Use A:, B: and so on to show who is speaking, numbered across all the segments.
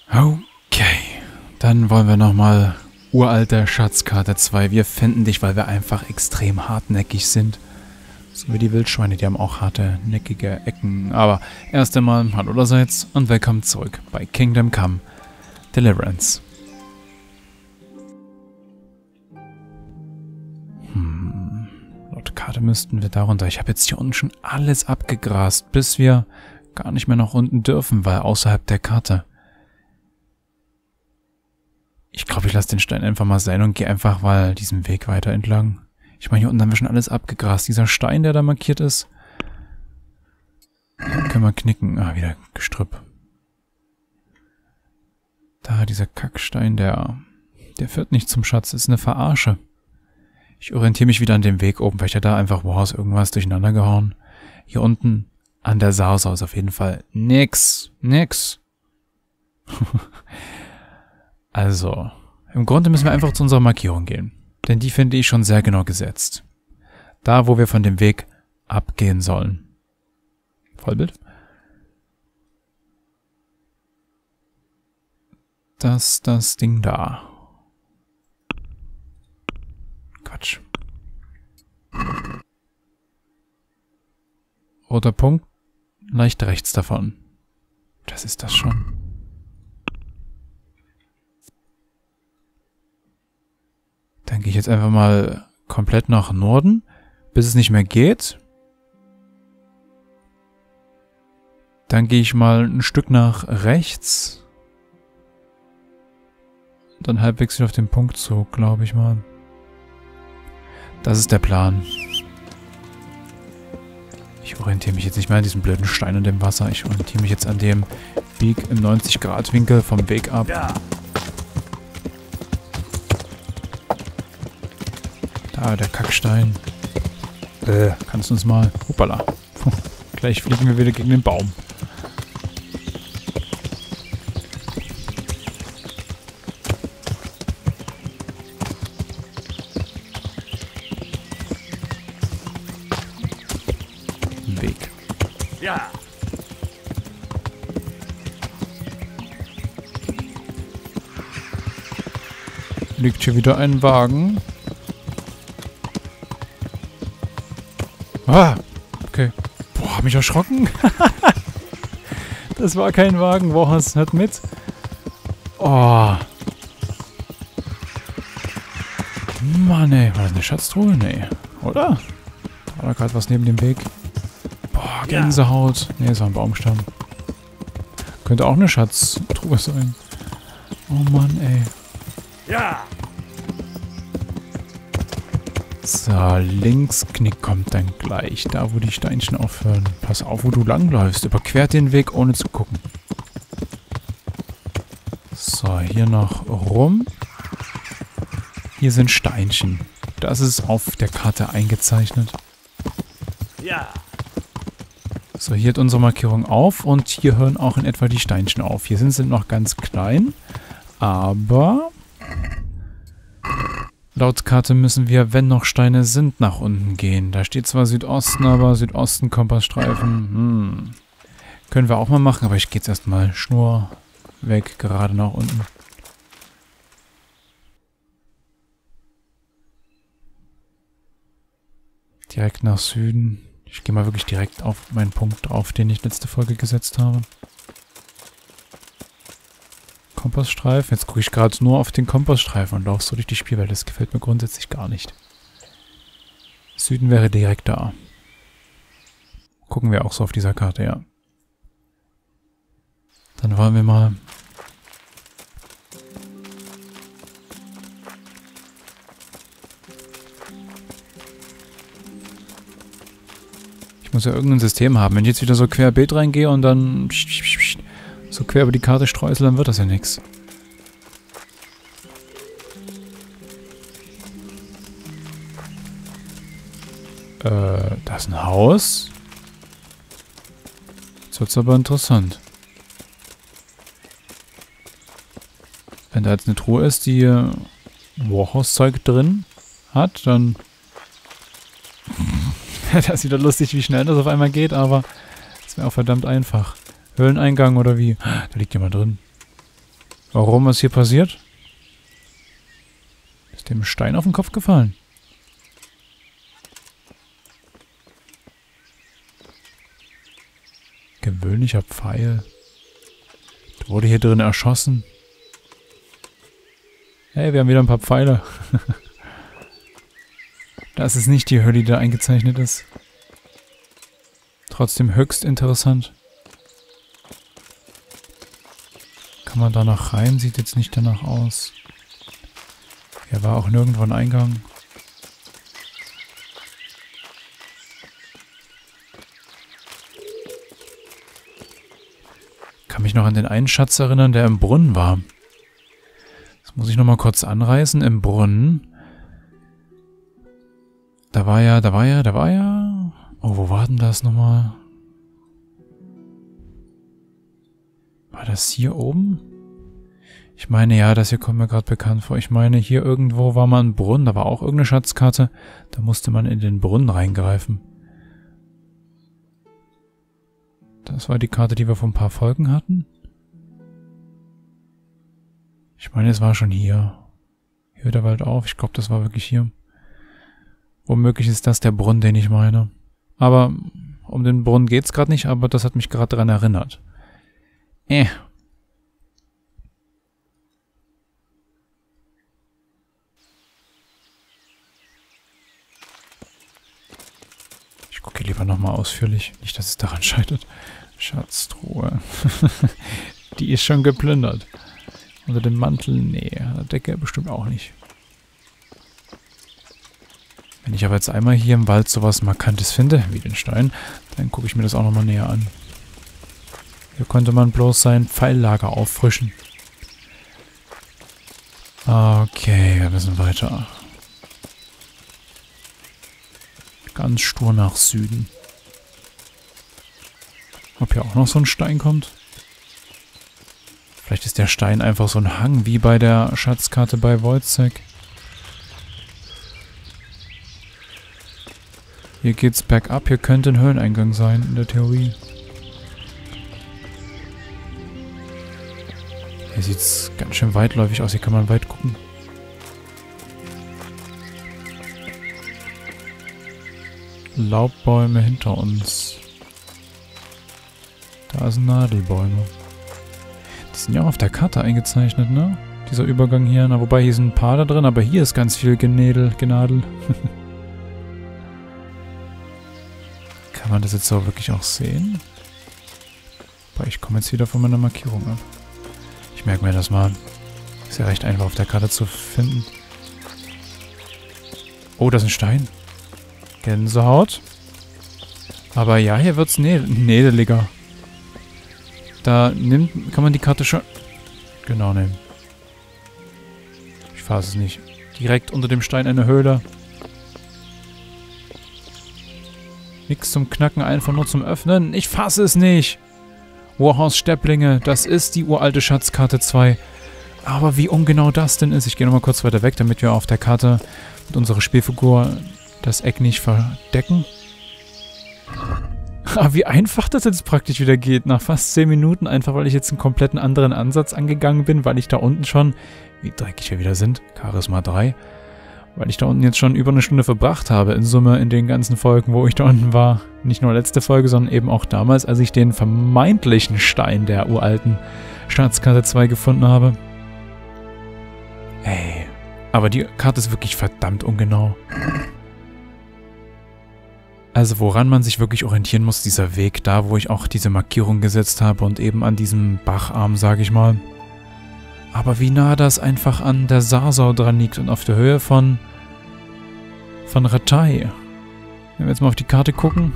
A: Okay, dann wollen wir nochmal uralte Schatzkarte 2. Wir finden dich, weil wir einfach extrem hartnäckig sind. So wie die Wildschweine, die haben auch harte, neckige Ecken. Aber erst einmal, hallo allerseits und willkommen zurück bei Kingdom Come Deliverance. Laut Karte müssten wir darunter. Ich habe jetzt hier unten schon alles abgegrast, bis wir gar nicht mehr nach unten dürfen, weil außerhalb der Karte. Ich glaube, ich lasse den Stein einfach mal sein und gehe einfach mal diesen Weg weiter entlang. Ich meine, hier unten haben wir schon alles abgegrast. Dieser Stein, der da markiert ist, den können wir knicken. Ah, wieder Gestrüpp. Da, dieser Kackstein, der führt nicht zum Schatz. Ist eine Verarsche. Ich orientiere mich wieder an dem Weg oben. Vielleicht hat da einfach woraus irgendwas durcheinander gehauen. Hier unten an der Sausa ist auf jeden Fall nix. Also, im Grunde müssen wir einfach zu unserer Markierung gehen. Denn die finde ich schon sehr genau gesetzt. Da, wo wir von dem Weg abgehen sollen. Vollbild? Das Ding da. Quatsch. Roter Punkt, leicht rechts davon. Das ist das schon. Dann gehe ich jetzt einfach mal komplett nach Norden, bis es nicht mehr geht. Dann gehe ich mal ein Stück nach rechts. Dann halbwegs wieder auf den Punkt zu, glaube ich mal. Das ist der Plan. Ich orientiere mich jetzt nicht mehr an diesem blöden Stein und dem Wasser. Ich orientiere mich jetzt an dem Bieg im 90-Grad-Winkel vom Weg ab.
B: Ja.
A: Da, der Kackstein. Kannst du uns mal... Hoppala. Gleich fliegen wir wieder gegen den Baum. Weg.
B: Ja.
A: Liegt hier wieder ein Wagen. Ah, okay. Boah, hab mich erschrocken. Das war kein Wagen. Wohas hört mit. Oh. Mann, ey. War das eine Schatztruhe? Nee. Oder? War da gerade was neben dem Weg? Boah, Gänsehaut. Nee, das war ein Baumstamm. Könnte auch eine Schatztruhe sein. Oh Mann, ey.
B: Ja.
A: So, Linksknick kommt dann gleich. Da, wo die Steinchen aufhören. Pass auf, wo du langläufst. Überquert den Weg, ohne zu gucken. So, hier noch rum. Hier sind Steinchen. Das ist auf der Karte eingezeichnet.
B: Ja.
A: So, hier hat unsere Markierung auf. Und hier hören auch in etwa die Steinchen auf. Hier sind sie noch ganz klein. Aber... laut Karte müssen wir, wenn noch Steine sind, nach unten gehen. Da steht zwar Südosten, aber Südosten Kompassstreifen. Können wir auch mal machen, aber ich gehe jetzt erstmal Schnur weg, gerade nach unten. Direkt nach Süden. Ich gehe mal wirklich direkt auf meinen Punkt drauf, den ich letzte Folge gesetzt habe. Kompassstreifen. Jetzt gucke ich gerade nur auf den Kompassstreifen und laufe so durch die Spielwelt. Das gefällt mir grundsätzlich gar nicht. Süden wäre direkt da. Gucken wir auch so auf dieser Karte, ja. Dann wollen wir mal... Ich muss ja irgendein System haben. Wenn ich jetzt wieder so querbeet reingehe und dann... so quer über die Karte streusel, dann wird das ja nichts. Da ist ein Haus. Jetzt wird's aber interessant. Wenn da jetzt eine Truhe ist, die Warhouse-Zeug drin hat, dann... Das ist wieder lustig, wie schnell das auf einmal geht, aber es wäre auch verdammt einfach. Höhleneingang oder wie? Da liegt jemand drin. Warum ist hier passiert? Ist dem ein Stein auf den Kopf gefallen? Gewöhnlicher Pfeil. Der wurde hier drin erschossen. Hey, wir haben wieder ein paar Pfeile. Das ist nicht die Höhle, die da eingezeichnet ist. Trotzdem höchst interessant. Kann man da noch rein? Sieht jetzt nicht danach aus. Hier war auch nirgendwo ein Eingang. Kann mich noch an den einen Schatz erinnern, der im Brunnen war. Das muss ich nochmal kurz anreißen. Im Brunnen. Da war ja. Oh, wo war denn das nochmal? War das hier oben? Ich meine, ja, das hier kommt mir gerade bekannt vor. Ich meine, hier irgendwo war mal ein Brunnen. Da war auch irgendeine Schatzkarte. Da musste man in den Brunnen reingreifen. Das war die Karte, die wir vor ein paar Folgen hatten. Ich meine, es war schon hier. Hier hört der Wald auf. Ich glaube, das war wirklich hier. Womöglich ist das der Brunnen, den ich meine. Aber um den Brunnen geht's gerade nicht, aber das hat mich gerade daran erinnert. Ich gucke hier lieber nochmal ausführlich. Nicht, dass es daran scheitert. Schatztruhe. Die ist schon geplündert. Unter dem Mantel? Nee. An der Decke bestimmt auch nicht. Wenn ich aber jetzt einmal hier im Wald sowas Markantes finde, wie den Stein, dann gucke ich mir das auch nochmal näher an. Hier konnte man bloß sein Pfeillager auffrischen. Okay, wir müssen weiter. Ganz stur nach Süden. Ob hier auch noch so ein Stein kommt? Vielleicht ist der Stein einfach so ein Hang, wie bei der Schatzkarte bei Wojciech. Hier geht's bergab, hier könnte ein Höhleneingang sein, in der Theorie. Hier sieht's ganz schön weitläufig aus, hier kann man weit gucken. Laubbäume hinter uns. Da sind Nadelbäume. Die sind ja auch auf der Karte eingezeichnet, ne? Dieser Übergang hier. Na, wobei hier sind ein paar da drin, aber hier ist ganz viel Genadel. Kann man das jetzt so wirklich auch sehen? Aber ich komme jetzt wieder von meiner Markierung ab. Ich merke mir das mal. Ist ja recht einfach auf der Karte zu finden. Oh, das ist ein Stein. Gänsehaut. Aber ja, hier wird's nedeliger. Da kann man die Karte schon genau nehmen. Ich fasse es nicht. Direkt unter dem Stein eine Höhle. Nix zum Knacken, einfach nur zum Öffnen. Ich fasse es nicht. Warhaus Stepplinge, das ist die uralte Schatzkarte 2. Aber wie ungenau das denn ist. Ich gehe nochmal kurz weiter weg, damit wir auf der Karte mit unserer Spielfigur das Eck nicht verdecken. Aber wie einfach das jetzt praktisch wieder geht. Nach fast 10 Minuten, einfach weil ich jetzt einen kompletten anderen Ansatz angegangen bin, weil ich da unten schon, wie dreckig wir wieder sind, Charisma 3, weil ich da unten jetzt schon über eine Stunde verbracht habe, in Summe in den ganzen Folgen, wo ich da unten war. Nicht nur letzte Folge, sondern eben auch damals, als ich den vermeintlichen Stein der uralten Schatzkarte 2 gefunden habe. Ey, aber die Karte ist wirklich verdammt ungenau. Also woran man sich wirklich orientieren muss, dieser Weg, da wo ich auch diese Markierung gesetzt habe und eben an diesem Bacharm, sage ich mal. Aber wie nah das einfach an der Sarsau dran liegt und auf der Höhe von Rattay. Wenn wir jetzt mal auf die Karte gucken.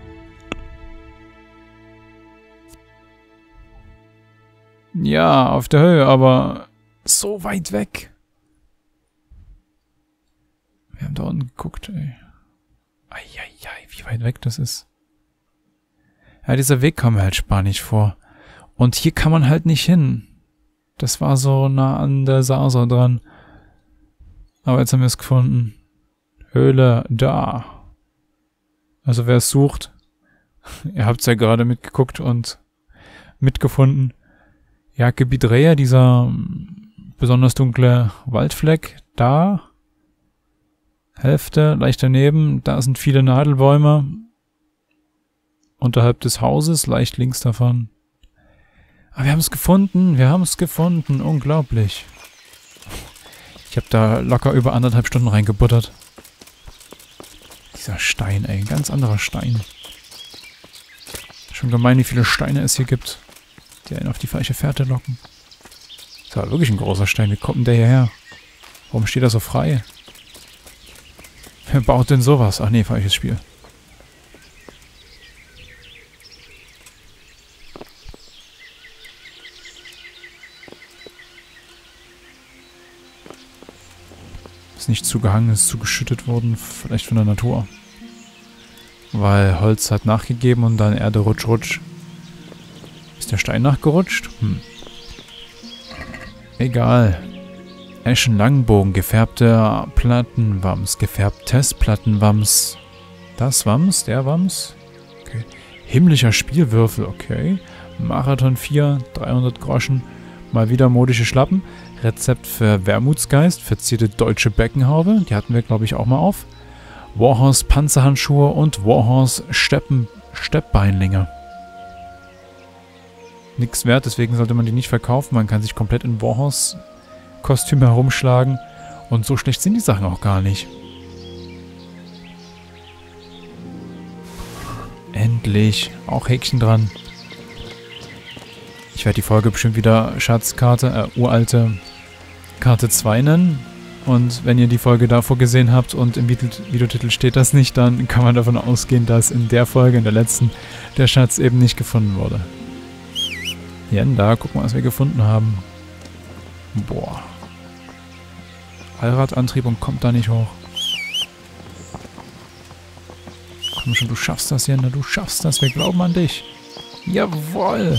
A: Ja, auf der Höhe, aber so weit weg. Wir haben da unten geguckt, ey. Eieiei, wie weit weg das ist. Ja, dieser Weg kam mir halt spanisch vor. Und hier kann man halt nicht hin. Das war so nah an der Sarsau dran. Aber jetzt haben wir es gefunden. Höhle da. Also wer es sucht, ihr habt es ja gerade mitgeguckt und mitgefunden. Jagdgebiet Rehe, dieser besonders dunkle Waldfleck, da. Hälfte, leicht daneben, da sind viele Nadelbäume. Unterhalb des Hauses, leicht links davon. Aber wir haben es gefunden, unglaublich. Ich habe da locker über 1,5 Stunden reingebuttert. Dieser Stein, ey, ein ganz anderer Stein. Schon gemein, wie viele Steine es hier gibt, die einen auf die falsche Fährte locken. Das war wirklich ein großer Stein, wie kommt denn der hierher? Warum steht er so frei? Wer baut denn sowas? Ach nee, falsches Spiel. Ist nicht zugehangen, ist zugeschüttet worden, vielleicht von der Natur. Weil Holz hat nachgegeben und dann Erde rutsch, rutsch. Ist der Stein nachgerutscht? Egal. Eschenlangbogen, gefärbter Plattenwams, gefärbtes Plattenwams. Das Wams, der Wams. Okay. Himmlischer Spielwürfel, okay. Marathon 4, 300 Groschen. Mal wieder modische Schlappen. Rezept für Wermutsgeist, verzierte deutsche Beckenhaube. Die hatten wir, glaube ich, auch mal auf. Warhorse Panzerhandschuhe und Warhorse Steppbeinlinge. Nix wert, deswegen sollte man die nicht verkaufen. Man kann sich komplett in Warhorse-Kostüme herumschlagen. Und so schlecht sind die Sachen auch gar nicht. Endlich. Auch Häkchen dran. Ich werde die Folge bestimmt wieder Schatzkarte, uralte Karte 2 nennen. Und wenn ihr die Folge davor gesehen habt und im Videotitel steht das nicht, dann kann man davon ausgehen, dass in der Folge, in der letzten, der Schatz eben nicht gefunden wurde. Da, guck mal, was wir gefunden haben. Boah. Allradantrieb und kommt da nicht hoch. Komm schon, du schaffst das, Jenda, du schaffst das, wir glauben an dich. Jawohl!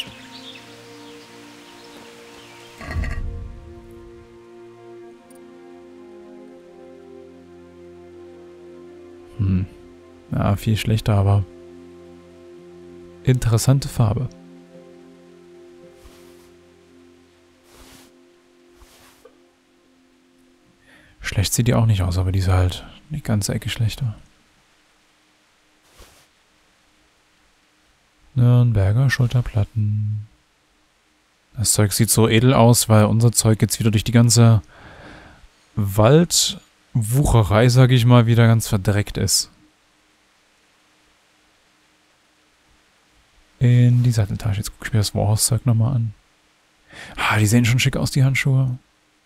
A: Ja, viel schlechter, aber interessante Farbe. Schlecht sieht die auch nicht aus, aber die ist halt eine ganze Ecke schlechter. Nürnberger Schulterplatten. Das Zeug sieht so edel aus, weil unser Zeug jetzt wieder durch die ganze Waldwucherei, sag ich mal, wieder ganz verdreckt ist. In die Satteltasche. Jetzt gucke ich mir das Warhorse-Zeug nochmal an. Ah, die sehen schon schick aus, die Handschuhe.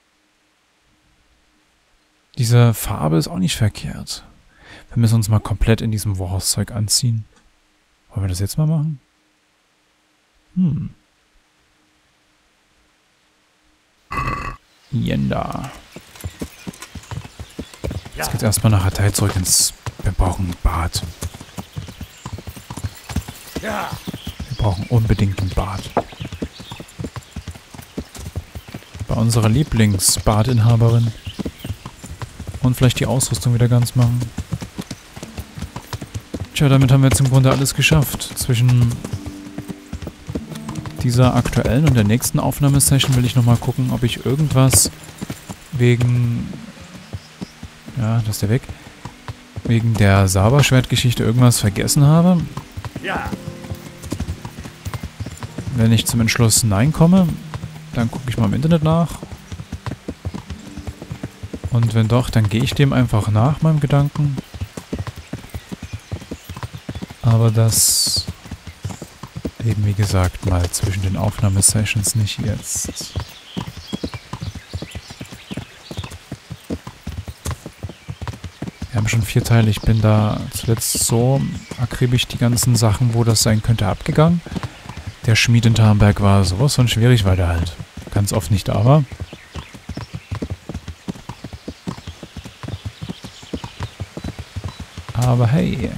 A: Diese Farbe ist auch nicht verkehrt. Wir müssen uns mal komplett in diesem Warhorse-Zeug anziehen. Wollen wir das jetzt mal machen? Jenda. Jetzt geht's erstmal nach Hatay zurück ins... Wir brauchen ein Bad.
B: Ja.
A: Wir brauchen unbedingt ein Bad. Bei unserer Lieblingsbadinhaberin. Und vielleicht die Ausrüstung wieder ganz machen. Tja, damit haben wir jetzt im Grunde alles geschafft. Zwischen dieser aktuellen und der nächsten Aufnahmesession will ich nochmal gucken, ob ich irgendwas wegen... Ja, das ist der weg. Wegen der Saberschwertgeschichte irgendwas vergessen habe.
B: Ja.
A: Wenn ich zum Entschluss Nein komme, dann gucke ich mal im Internet nach. Und wenn doch, dann gehe ich dem einfach nach, meinem Gedanken. Aber das eben, wie gesagt, mal zwischen den Aufnahmesessions, nicht jetzt. Wir haben schon 4 Teile. Ich bin da zuletzt so akribisch die ganzen Sachen, wo das sein könnte, abgegangen. Der Schmied in Tarnberg war sowas von schwierig, weil der halt ganz oft nicht da war. Aber hey,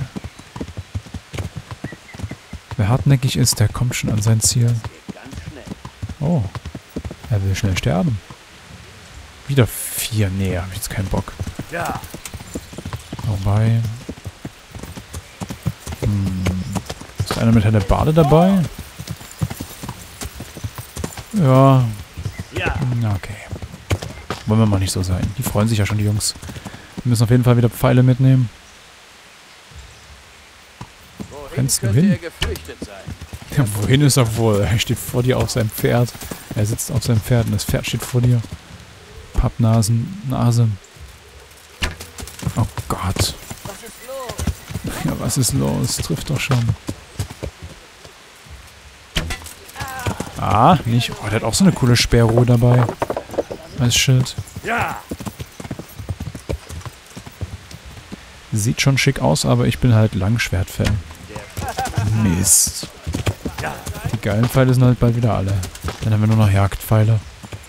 A: wer hartnäckig ist, der kommt schon an sein Ziel. Oh, er will schnell sterben. Wieder 4, nee, hab ich jetzt keinen Bock.
B: Ja.
A: Wobei, ist einer mit Hellebarde dabei? Ja.
B: Ja.
A: Na, okay. Wollen wir mal nicht so sein. Die freuen sich ja schon, die Jungs. Wir müssen auf jeden Fall wieder Pfeile mitnehmen. Rennst du hin? Ja, wohin ist er wohl? Er steht vor dir auf seinem Pferd. Er sitzt auf seinem Pferd und das Pferd steht vor dir. Pappnasen, Nase. Oh Gott.
C: Was ist los?
A: Ja, was ist los? Trifft doch schon. Ah, nicht. Oh, der hat auch so eine coole Sperrruhe dabei. Als Schild.
B: Ja.
A: Sieht schon schick aus, aber ich bin halt Langschwert-Fan. Mist.
B: Ja.
A: Die geilen Pfeile sind halt bald wieder alle. Dann haben wir nur noch Jagdpfeile.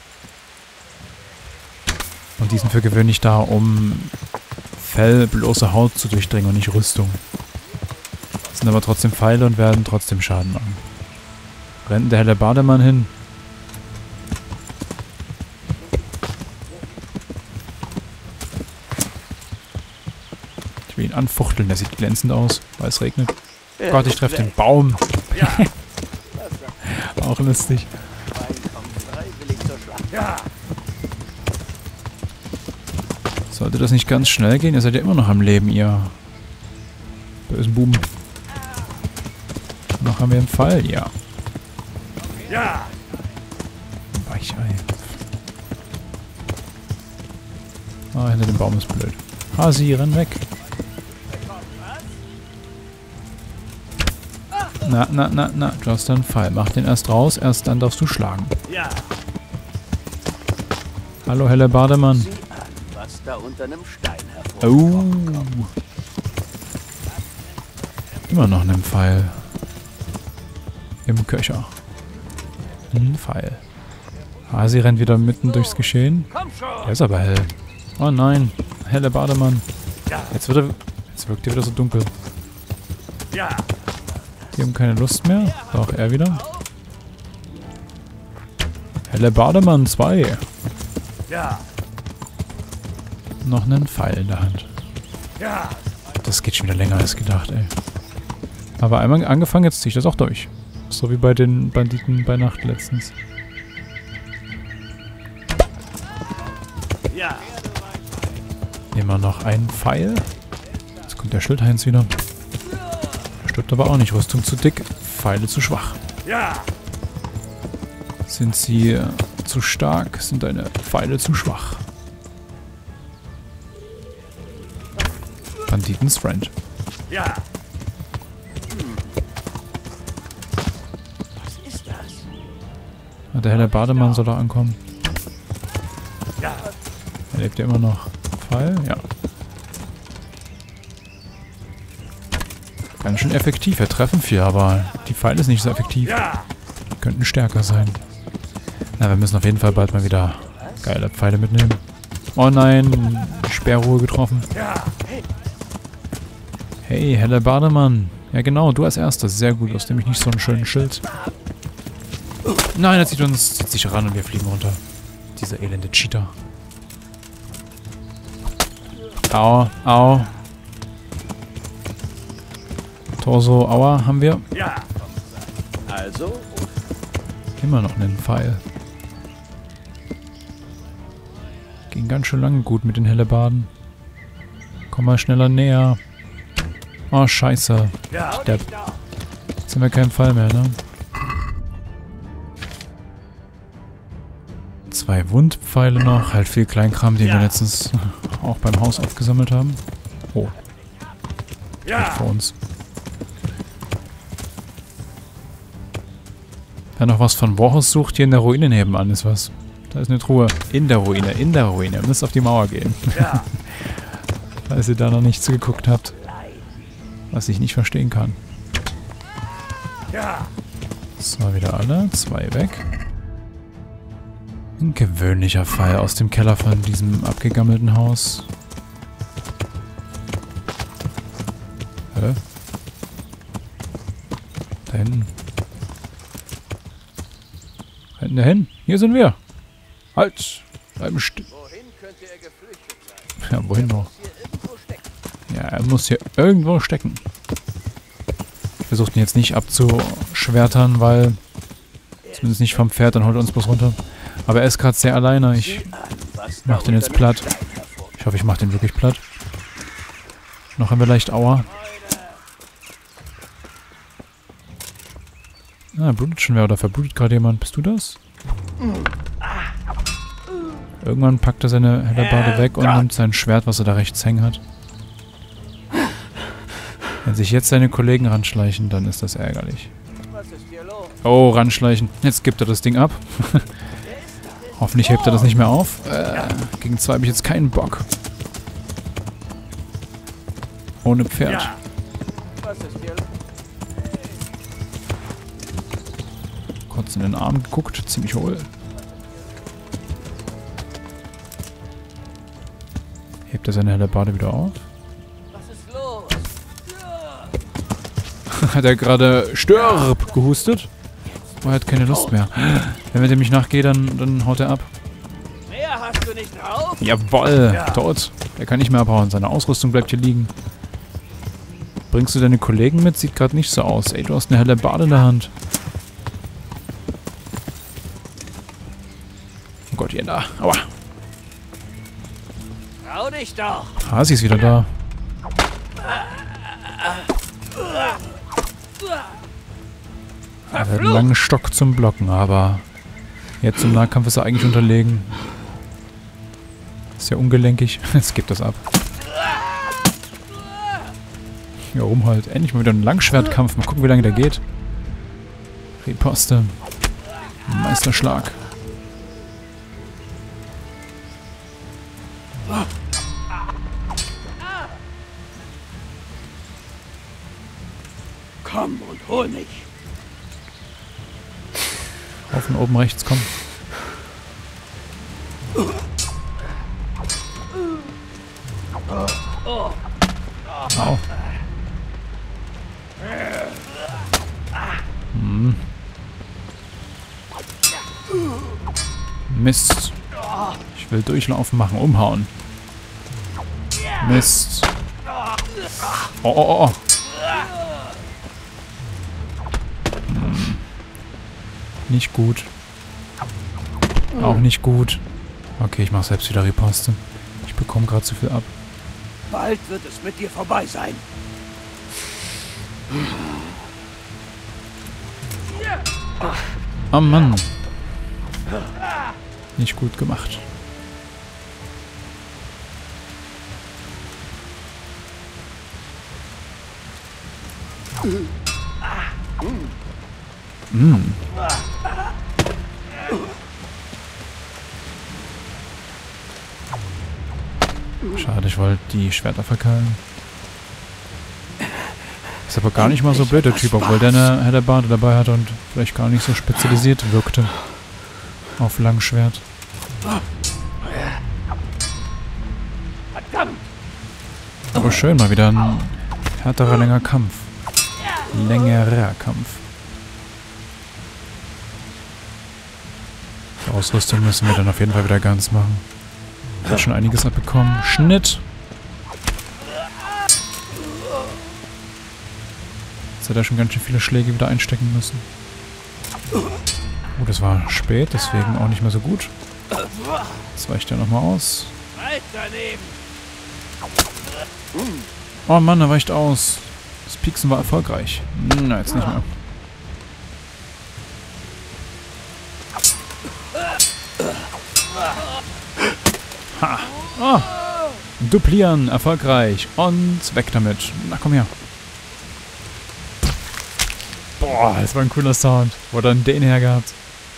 A: Und die sind für gewöhnlich da, um Fell, bloße Haut zu durchdringen und nicht Rüstung. Sind aber trotzdem Pfeile und werden trotzdem Schaden machen. Rennt der Hellebardemann hin. Ich will ihn anfuchteln, der sieht glänzend aus, weil es regnet. Gott, ich treffe den Baum.
B: Ja.
A: Auch lustig.
B: Ja.
A: Sollte das nicht ganz schnell gehen? Ihr seid ja immer noch am Leben, ihr bösen Buben. Noch haben wir einen Fall, ja.
B: Ja.
A: Weichei. Ah, hinter dem Baum ist blöd. Hasi, renn weg. Na. Du hast einen Fall. Mach den erst raus, erst dann darfst du schlagen.
B: Ja.
A: Hallo, Hellebardemann.
C: Sieh an, was da unter einem Stein hervorkommt.
A: Oh. Immer noch einen Pfeil. Im Köcher. Ein Pfeil. Hasi rennt wieder mitten durchs Geschehen.
B: Komm schon.
A: Der ist aber hell. Oh nein. Hellebardemann.
B: Ja.
A: Jetzt wirkt er wieder so dunkel.
B: Ja.
A: Die haben keine Lust mehr. Doch, er wieder. Hellebardemann 2.
B: Ja.
A: Noch einen Pfeil in der Hand.
B: Ja.
A: Das geht schon wieder länger als gedacht, ey. Aber einmal angefangen, jetzt ziehe ich das auch durch. So wie bei den Banditen bei Nacht letztens.
B: Ja.
A: Immer noch ein Pfeil. Jetzt kommt der Schildheinz wieder. Stirbt aber auch nicht. Rüstung zu dick, Pfeile zu schwach.
B: Ja.
A: Sind sie zu stark, sind deine Pfeile zu schwach. Banditens Friend.
B: Ja.
C: Was ist das?
A: Ah, der Hellebardemann soll da ankommen.
B: Ja.
A: Er lebt ja immer noch. Pfeil? Ja. Ganz schön effektiv. Wir treffen viel, aber die Pfeile ist nicht so effektiv.
B: Ja.
A: Die könnten stärker sein. Na, wir müssen auf jeden Fall bald mal wieder geile Pfeile mitnehmen. Oh nein, die Sperrruhe getroffen.
B: Ja.
A: Hey, Hellebardemann. Ja genau, du als Erster. Sehr gut, aus dem ich nicht so einen schönen Schild. Nein, er zieht sich ran und wir fliegen runter. Dieser elende Cheater. Au, au. Torso, aua, haben wir.
B: Ja.
C: Also,
A: Immer noch einen Pfeil. Ging ganz schön lange gut mit den Hellebarden. Komm mal schneller näher. Oh, scheiße.
B: Ja.
A: Depp. Jetzt haben wir keinen Pfeil mehr, ne? 2 Wundpfeile noch. Halt viel Kleinkram, den wir letztens auch beim Haus aufgesammelt haben. Oh,
B: Ja.
A: vor uns. Wer noch was von Warhorse sucht, hier in der Ruine nebenan ist was. Da ist eine Truhe. In der Ruine, in der Ruine. Ihr müsst auf die Mauer gehen.
B: Ja.
A: Falls ihr da noch nicht zugeguckt habt. Was ich nicht verstehen kann.
B: Ja.
A: So, wieder alle. 2 weg. Ein gewöhnlicher Pfeil aus dem Keller von diesem abgegammelten Haus. Hä? Da hinten. Rennt der hin? Hier sind wir. Halt! Bleiben stehen.
C: wohin könnte er geflüchtet sein?
A: Ja, wohin noch?
C: Hier irgendwo steckt.
A: Ja, er muss hier irgendwo stecken. Ich versuche ihn jetzt nicht abzuschwertern, weil Zumindest nicht vom Pferd, dann holt er uns bloß runter. Aber er ist gerade sehr alleine. Ich mach den jetzt platt. Ich hoffe, ich mach den wirklich platt. Noch haben wir leicht Aua. Ah, blutet schon wer oder verblutet gerade jemand. Bist du das? Irgendwann packt er seine Hellebarde weg und nimmt sein Schwert, was er da rechts hängen hat. Wenn sich jetzt seine Kollegen ranschleichen, dann ist das ärgerlich. Oh, ranschleichen. Jetzt gibt er das Ding ab. Hoffentlich hebt er das nicht mehr auf. Gegen 2 habe ich jetzt keinen Bock. Ohne Pferd. Kurz in den Arm geguckt, ziemlich hohl. Hebt er seine Hellebarde wieder auf?
C: Was ist los?
A: Hat er gerade Stirb gehustet? Er hat keine Lust mehr. Wenn wir dem nicht nachgehen, dann haut er ab.
C: Mehr hast du nicht drauf?
A: Jawoll, tot. Der kann nicht mehr abhauen. Seine Ausrüstung bleibt hier liegen. Bringst du deine Kollegen mit? Sieht gerade nicht so aus. Ey, du hast eine Hellebarde in der Hand. Oh Gott, Jena. Aua.
C: Trau dich doch.
A: Hasi ist wieder da. Er hat einen langen Stock zum Blocken, aber jetzt im Nahkampf ist er eigentlich unterlegen. Ist ja ungelenkig. Jetzt gibt das ab. Ja, rum halt. Endlich mal wieder ein Langschwertkampf. Mal gucken, wie lange der geht. Riposte. Meisterschlag.
C: Komm und hol mich.
A: Auf und oben rechts, komm. Au. Hm. Mist. Ich will durchlaufen machen, umhauen. Mist. Oh, oh, oh. Hm. Nicht gut. Auch nicht gut. Okay, ich mache selbst wieder Riposte. Ich bekomme gerade zu viel ab.
C: Bald wird es mit dir vorbei sein.
A: Oh Mann. Nicht gut gemacht. Schade, ich wollte die Schwerter verkeilen. Ist aber gar nicht mal so blöd, der Typ, obwohl der eine Hellebarde dabei hatte und vielleicht gar nicht so spezialisiert wirkte. Auf Langschwert. Aber schön, mal wieder ein härterer, längerer Kampf. Längerer Kampf. Die Ausrüstung müssen wir dann auf jeden Fall wieder ganz machen. Hat schon einiges abbekommen. Schnitt! Jetzt hat er schon ganz schön viele Schläge wieder einstecken müssen. Oh, das war spät, deswegen auch nicht mehr so gut. Das weicht ja nochmal aus. Oh Mann, er weicht aus. Das Pieksen war erfolgreich. Na, jetzt nicht mehr. Ha! Oh! Duplieren, erfolgreich. Und weg damit. Na, komm her. Boah, das war ein cooler Sound. Wo hat er denn den her gehabt?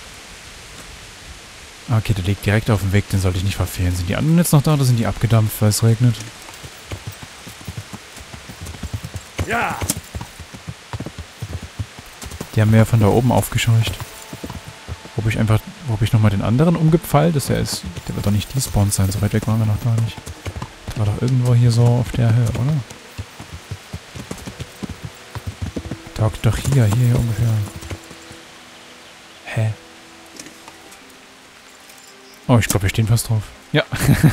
A: Okay, der liegt direkt auf dem Weg, den sollte ich nicht verfehlen. Sind die anderen jetzt noch da oder sind die abgedampft, weil es regnet?
B: Ja.
A: Die haben wir ja von da oben aufgescheucht. Wo hab ich nochmal den anderen umgepfeilt? Der wird doch nicht despawned sein, so weit weg waren wir noch gar nicht. Der war doch irgendwo hier so auf der Höhe, oder? Taugt doch hier ungefähr. Hä? Oh, ich glaube, wir stehen fast drauf. Ja.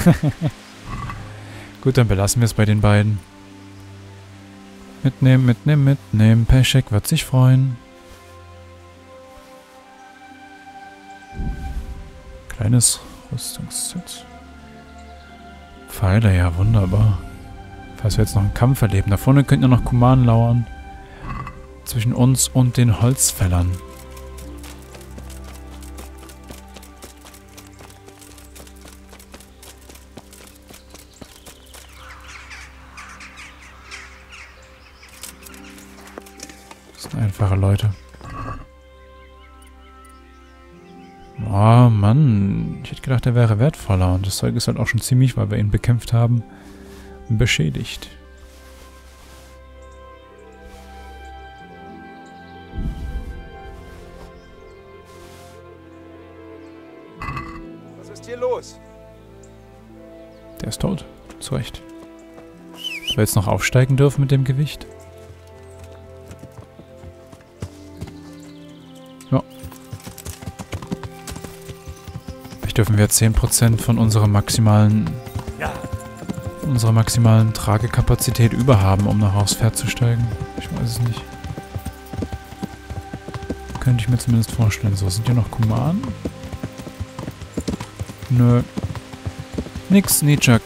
A: Gut, dann belassen wir es bei den beiden. Mitnehmen, mitnehmen, mitnehmen. Peschek wird sich freuen. Kleines Rüstungsset. Pfeile, ja, wunderbar. Falls wir jetzt noch einen Kampf erleben. Da vorne könnten ja noch Kumanen lauern. Zwischen uns und den Holzfällern. Das sind einfache Leute. Oh Mann, ich hätte gedacht, er wäre wertvoller. Und das Zeug ist halt auch schon ziemlich, weil wir ihn bekämpft haben, beschädigt.
B: Was ist hier los?
A: Der ist tot. Zu Recht. Ob wir jetzt noch aufsteigen dürfen mit dem Gewicht? Ja. Vielleicht dürfen wir 10% von unserer maximalen Tragekapazität überhaben, um noch aufs Pferd zu steigen. Ich weiß es nicht. Könnte ich mir zumindest vorstellen. So, sind hier noch Kumanen? Nö. Nix, Nijak.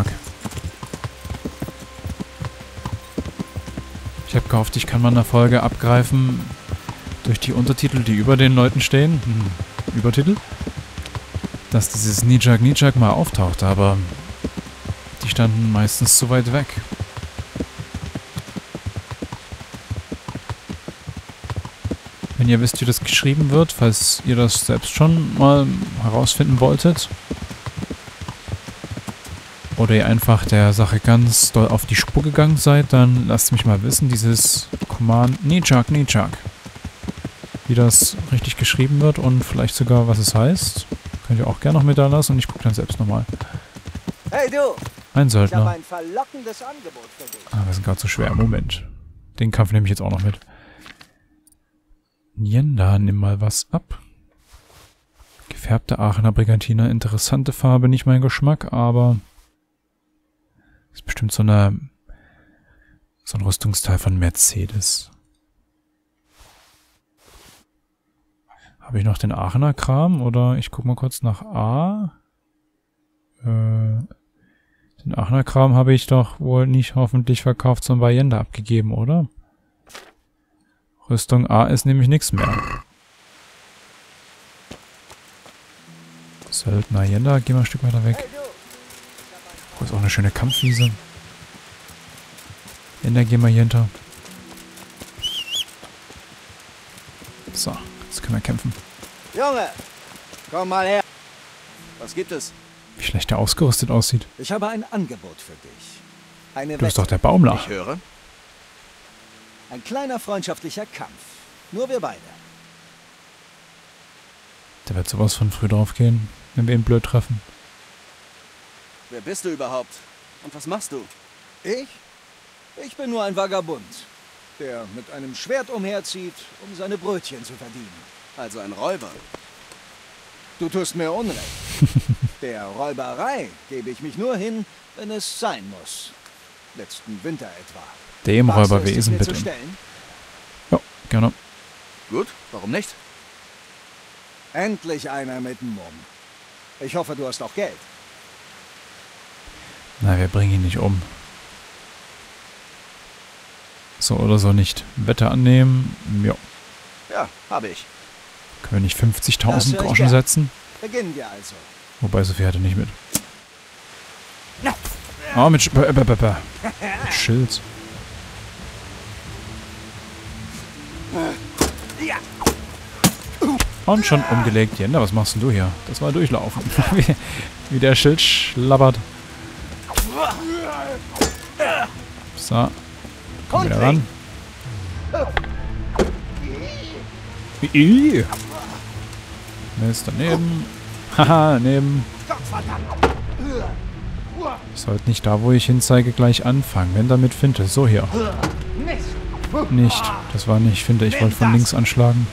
A: Ich habe gehofft, ich kann mal eine Folge abgreifen durch die Untertitel, die über den Leuten stehen. Übertitel? Dass dieses Nijak mal auftaucht, aber die standen meistens zu weit weg. Wenn ihr wisst, wie das geschrieben wird, falls ihr das selbst schon mal herausfinden wolltet, oder ihr einfach der Sache ganz doll auf die Spur gegangen seid, dann lasst mich mal wissen, dieses Command Nijak. Wie das richtig geschrieben wird und vielleicht sogar, was es heißt. Könnt ihr auch gerne noch mit da lassen und ich gucke dann selbst nochmal.
C: Hey du!
A: Ein
C: Ich habe
A: Söldner.
C: ein verlockendes Angebot für dich.
A: Ah, wir sind gerade so schwer. Moment. Den Kampf nehme ich jetzt auch noch mit. Njenda, nimm mal was ab. Gefärbte Aachener Brigantiner. Interessante Farbe, nicht mein Geschmack, aber ist bestimmt so ein Rüstungsteil von Mercedes. Habe ich noch den Aachener Kram? Oder ich gucke mal kurz nach A. Den Aachener Kram habe ich doch wohl nicht hoffentlich verkauft, sondern bei Jenda abgegeben, oder? Rüstung A ist nämlich nichts mehr. Söldner Jenda, geh mal ein Stück weiter weg. Oh, ist auch eine schöne Kampfwiese. Jenda, geh mal hier hinter. So, jetzt können wir kämpfen.
C: Junge, komm mal her. Was gibt es?
A: Wie schlecht der ausgerüstet aussieht.
C: Ich habe ein Angebot für dich. Eine
A: Du bist
C: Wette.
A: doch der Baumler.
C: Ich höre. Ein kleiner freundschaftlicher Kampf. Nur wir beide.
A: Der wird sowas von früh drauf gehen, wenn wir ihn blöd treffen.
D: Wer bist du überhaupt? Und was machst du?
C: Ich? Ich bin nur ein Vagabund, der mit einem Schwert umherzieht, um seine Brötchen zu verdienen.
D: Also ein Räuber.
C: Du tust mir Unrecht. Der Räuberei gebe ich mich nur hin, wenn es sein muss. Letzten Winter etwa.
A: Dem
C: Wagst du es,
A: Räuberwesen,
C: dich mir zu
A: bitte.
C: stellen?
A: Ja, gerne.
D: Gut, warum nicht?
C: Endlich einer mit dem Mumm. Ich hoffe, du hast auch Geld.
A: Na, wir bringen ihn nicht um. So oder so nicht. Wette annehmen. Ja.
D: Ja, habe ich.
A: Können wir nicht
C: Das
A: 50.000
C: höre ich
A: Groschen
C: gern.
A: setzen?
C: Beginnen wir also.
A: Wobei, so viel hat er nicht mit. Ah, mit Schild. Und schon umgelegt. Jenda, was machst denn du hier? Das war durchlaufen. Wie der Schild schlabbert. So. Komm wieder ran. Mist, daneben. Haha, daneben. Ich sollte nicht da, wo ich hinzeige, gleich anfangen. Wenn damit Finte. So hier. Nicht. Das war nicht Finte. Ich wollte von links anschlagen.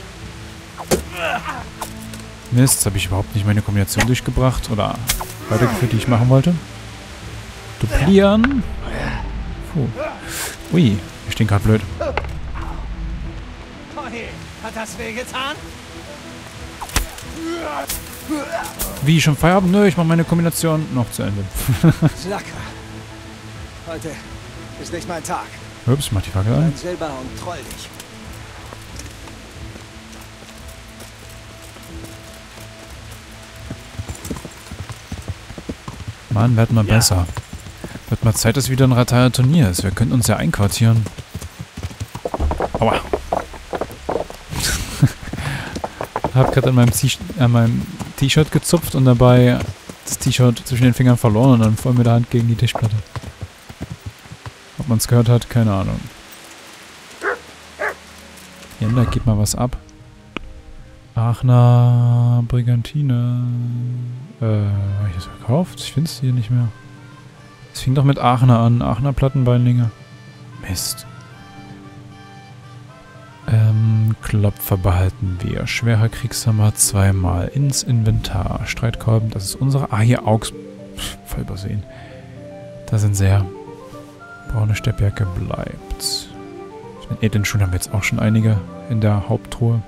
A: Mist, jetzt habe ich überhaupt nicht meine Kombination durchgebracht. Oder weitergeführt, die ich machen wollte. Duplieren. Puh. Ui, wir stehen gerade blöd.
C: Hat das wehgetan?
A: Wie, schon Feierabend? Nö, ich mache meine Kombination noch zu Ende.
C: Slaka. Heute ist nicht mein Tag.
A: Ups, mach die Fackel an.
C: Ein Silberhund troll dich.
A: Mann, werd mal besser. Wird mal Zeit, dass wieder ein Rataya-Turnier ist. Wir könnten uns ja einquartieren. Aua. Hab gerade an meinem T-Shirt gezupft und dabei das T-Shirt zwischen den Fingern verloren und dann voll mit der Hand gegen die Tischplatte. Ob man es gehört hat, keine Ahnung. Jenda, gib mal was ab. Aachener Brigantine. Habe ich das verkauft? Ich finde es hier nicht mehr. Es fing doch mit Aachener an. Aachener Plattenbeinlinge. Mist. Klopfer behalten wir. Schwerer Kriegshammer zweimal ins Inventar. Streitkolben, das ist unsere. Ah, hier Augs. Voll übersehen. Da sind sehr. Braune Steppjacke bleibt. Von den edlen Schuhen haben wir jetzt auch schon einige in der Haupttruhe.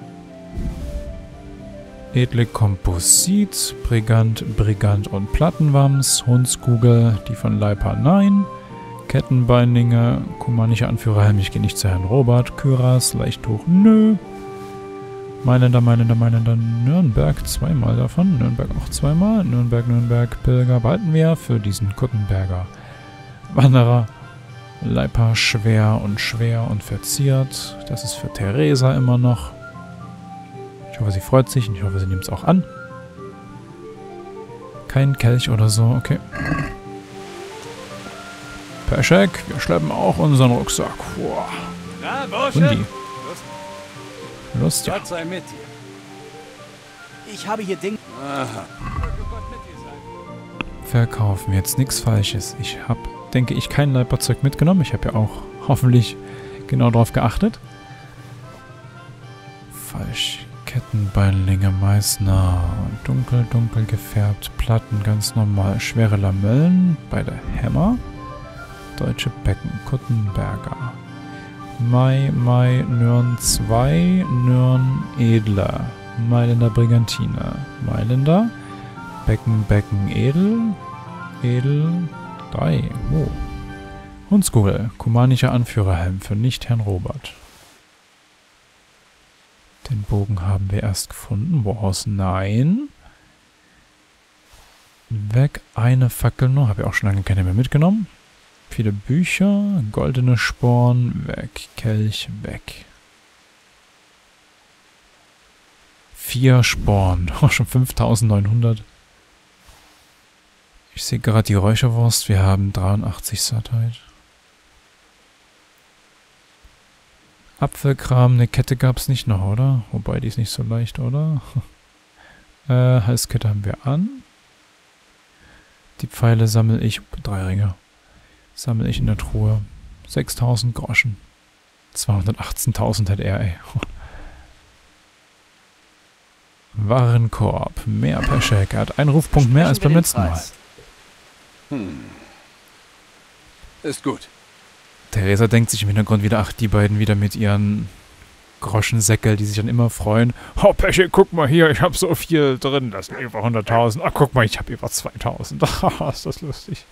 A: Edle Komposit, Brigant und Plattenwams, Hundskugel, die von Leipa nein. Kettenbeinlinge, kumanische Anführerhelm, ich gehe nicht zu Herrn Robert, Kyras, Leichttuch, nö. Mailänder, Nürnberg zweimal davon, Nürnberg auch zweimal, Nürnberg, Pilger behalten wir für diesen Kuttenberger Wanderer. Leipa schwer und verziert, das ist für Theresa immer noch. Ich hoffe, sie freut sich und ich hoffe, sie nimmt es auch an. Kein Kelch oder so, okay. Peschek, wir schleppen auch unseren Rucksack. Wow.
B: Na, Bursche?
A: Hundi. Lust, ja.
B: Gott sei mit dir.
C: Ich habe hier Dinge.
B: Aha.
A: Verkaufen jetzt nichts Falsches. Ich habe, denke ich, kein Leiperzeug mitgenommen. Ich habe ja auch hoffentlich genau drauf geachtet. Falsch. Kettenbeinlinge, Meißner. Dunkel gefärbt. Platten ganz normal. Schwere Lamellen bei der Hämmer. Deutsche Becken. Kuttenberger. Mai, Nürn 2. Nürn Edler. Mailänder Brigantine. Mailänder. Becken Edel. Edel 3. Oh. Hundskugel. Kumanischer Anführerhelm für nicht Herrn Robert. Den Bogen haben wir erst gefunden. Woraus? Nein. Weg. Eine Fackel noch. Habe ich auch schon lange keine mehr mitgenommen. Viele Bücher. Goldene Sporen. Weg. Kelch. Weg. 4 Sporen. Oh, schon 5900. Ich sehe gerade die Räucherwurst. Wir haben 83 Sattheit. Apfelkram, eine Kette gab es nicht noch, oder? Wobei, die ist nicht so leicht, oder? Halskette haben wir an. Die Pfeile sammle ich, 3 Ringe, sammle ich in der Truhe. 6000 Groschen. 218.000 hat er, ey. Warenkorb, mehr Peschek. Er hat einen Rufpunkt mehr als beim letzten Mal.
B: Ist gut.
A: Theresa denkt sich im Hintergrund wieder, ach, die beiden wieder mit ihren Groschensäckel, die sich dann immer freuen. Oh, Pesche, guck mal hier, ich hab so viel drin, das sind über 100.000. Ach, guck mal, ich hab über 2.000. Ach, ist das lustig.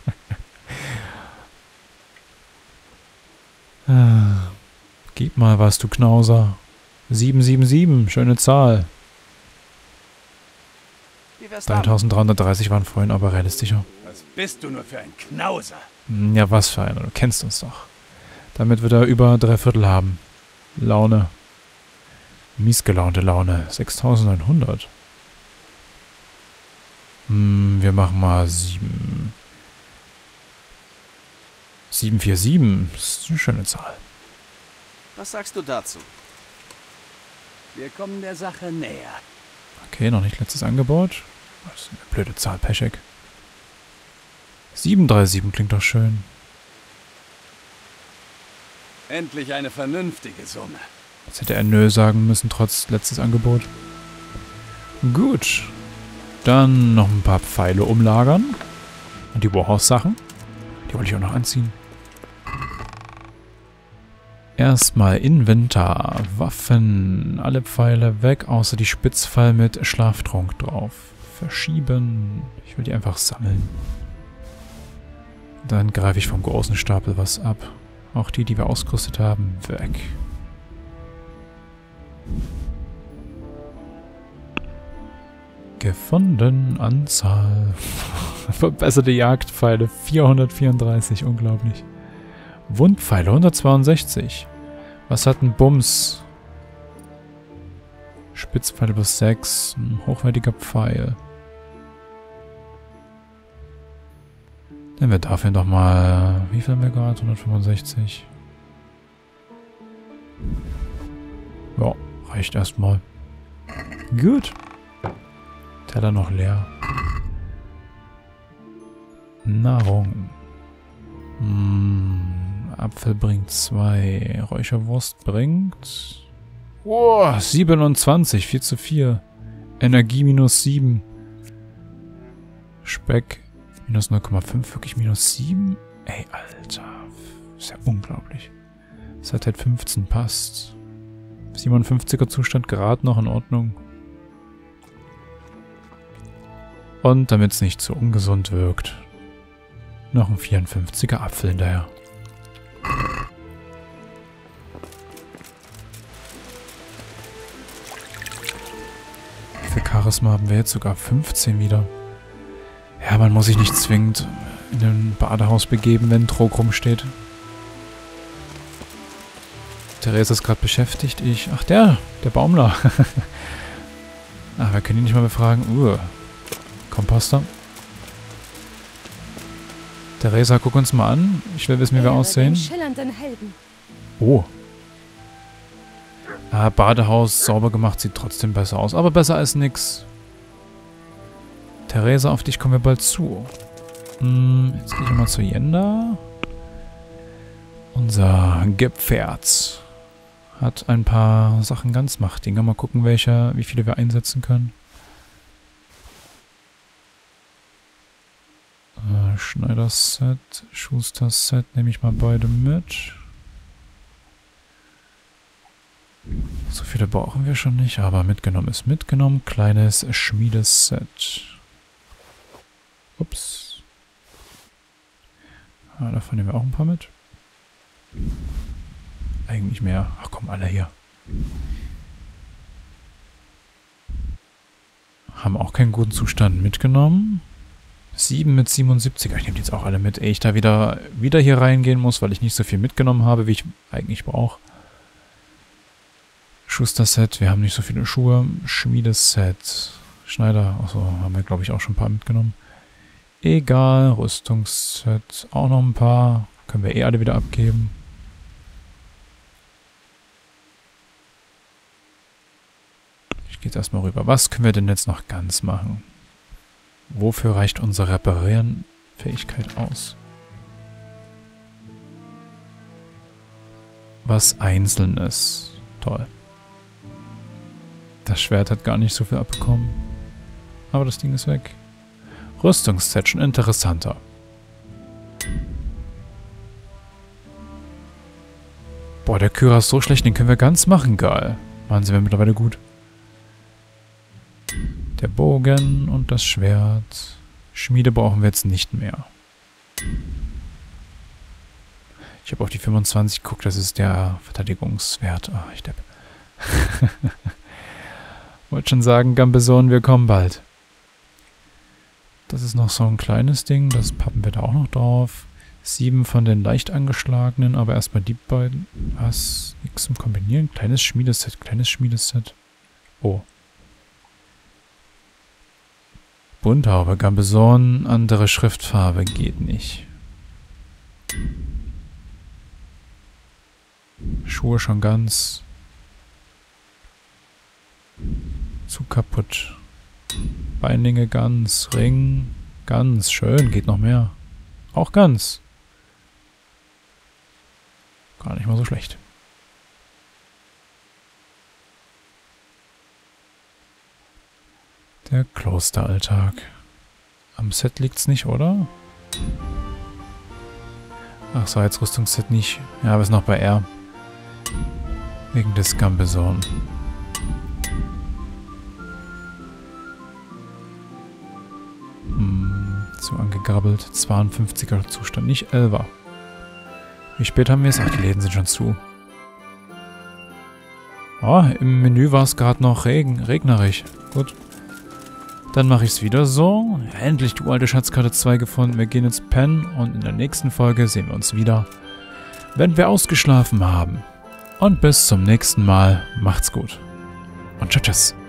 A: Gib mal was, du Knauser. 777, schöne Zahl. 3.330 waren vorhin aber realistischer.
B: Was bist du nur für ein Knauser?
A: Ja, was für einer. Du kennst uns doch. Damit wird er über 3/4 haben. Laune. Miesgelaunte Laune. 6.900. Wir machen mal 7. 747. Das ist eine schöne Zahl.
D: Was sagst du dazu?
B: Wir kommen der Sache näher.
A: Okay, noch nicht letztes Angebot. Das ist eine blöde Zahl, Peschek. 737 klingt doch schön.
B: Endlich eine vernünftige Summe.
A: Jetzt hätte er nö sagen müssen, trotz letztes Angebot. Gut. Dann noch ein paar Pfeile umlagern. Und die Warhouse-Sachen. Die wollte ich auch noch anziehen. Erstmal Inventar. Waffen. Alle Pfeile weg, außer die Spitzpfeil mit Schlaftrunk drauf. Verschieben. Ich will die einfach sammeln. Dann greife ich vom großen Stapel was ab. Auch die, die wir ausgerüstet haben, weg. Gefunden. Anzahl. Verbesserte Jagdpfeile. 434. Unglaublich. Wundpfeile. 162. Was hat ein Bums? Spitzpfeile plus 6. Ein hochwertiger Pfeil. Nehmen wir dafür doch mal... Wie viel haben wir gerade? 165. Ja, reicht erstmal. Gut. Teller noch leer. Nahrung. Apfel bringt 2. Räucherwurst bringt... Oh, 27. 4:4. Energie minus 7. Speck minus 0,5. Wirklich minus 7? Ey, Alter. Ist ja unglaublich. Sattheit 15 passt. 57er Zustand gerade noch in Ordnung. Und damit es nicht zu ungesund wirkt, noch ein 54er Apfel hinterher. Für Charisma haben wir jetzt sogar 15 wieder. Ja, man muss sich nicht zwingend in ein Badehaus begeben, wenn ein Trog rumsteht. Theresa ist gerade beschäftigt. Ach, der Baumler. Ach, wir können ihn nicht mal befragen. Komposter. Theresa, guck uns mal an. Ich will wissen, wie wir aussehen. Oh. Badehaus sauber gemacht, sieht trotzdem besser aus. Aber besser als nix. Theresa, auf dich kommen wir bald zu. Jetzt gehe ich mal zu Jenda. Unser Gepferd hat ein paar Sachen ganz Machtdinger. Mal gucken, wie viele wir einsetzen können. Schneider-Set, Schuster-Set nehme ich mal beide mit. So viele brauchen wir schon nicht, aber mitgenommen ist mitgenommen. Kleines Schmiedeset. Ups. Davon nehmen wir auch ein paar mit. Eigentlich mehr. Ach komm, alle hier. Haben auch keinen guten Zustand mitgenommen. 7 mit 77. Ich nehme die jetzt auch alle mit. Ehe ich da wieder hier reingehen muss, weil ich nicht so viel mitgenommen habe, wie ich eigentlich brauche. Schuster-Set. Wir haben nicht so viele Schuhe. Schmiedeset. Schneider. Achso, haben wir glaube ich auch schon ein paar mitgenommen. Egal. Rüstungsset. Auch noch ein paar. Können wir alle wieder abgeben. Ich gehe jetzt erstmal rüber. Was können wir denn jetzt noch ganz machen? Wofür reicht unsere Reparieren-Fähigkeit aus? Was Einzelnes. Toll. Das Schwert hat gar nicht so viel abbekommen. Aber das Ding ist weg. Rüstungsset, schon interessanter. Boah, der Kyra ist so schlecht, den können wir ganz machen, geil. Mann, sind wir mittlerweile gut. Der Bogen und das Schwert. Schmiede brauchen wir jetzt nicht mehr. Ich habe auf die 25 geguckt, das ist der Verteidigungswert. Ah, ich depp. Wollte schon sagen, Gambeson, wir kommen bald. Das ist noch so ein kleines Ding, das pappen wir da auch noch drauf. 7 von den leicht angeschlagenen, aber erstmal die beiden. Was? Nichts zum Kombinieren? Kleines Schmiedeset. Oh. Bunthaube, Gambeson, andere Schriftfarbe geht nicht. Schuhe schon ganz zu kaputt. Beinlinge ganz, Ring ganz, schön, geht noch mehr. Auch ganz. Gar nicht mal so schlecht. Der Klosteralltag. Am Set liegt's nicht, oder? Ach so, jetzt Rüstungsset nicht. Ja, wir sind noch bei R. Wegen des Gambeson. Zu angegrabbelt. 52er Zustand, nicht 11er. Wie spät haben wir es? Ach, die Läden sind schon zu. Oh, im Menü war es gerade noch regnerisch. Gut. Dann mache ich es wieder so. Endlich die uralte Schatzkarte 2 gefunden. Wir gehen ins Pennen und in der nächsten Folge sehen wir uns wieder, wenn wir ausgeschlafen haben. Und bis zum nächsten Mal. Macht's gut. Und tschüss.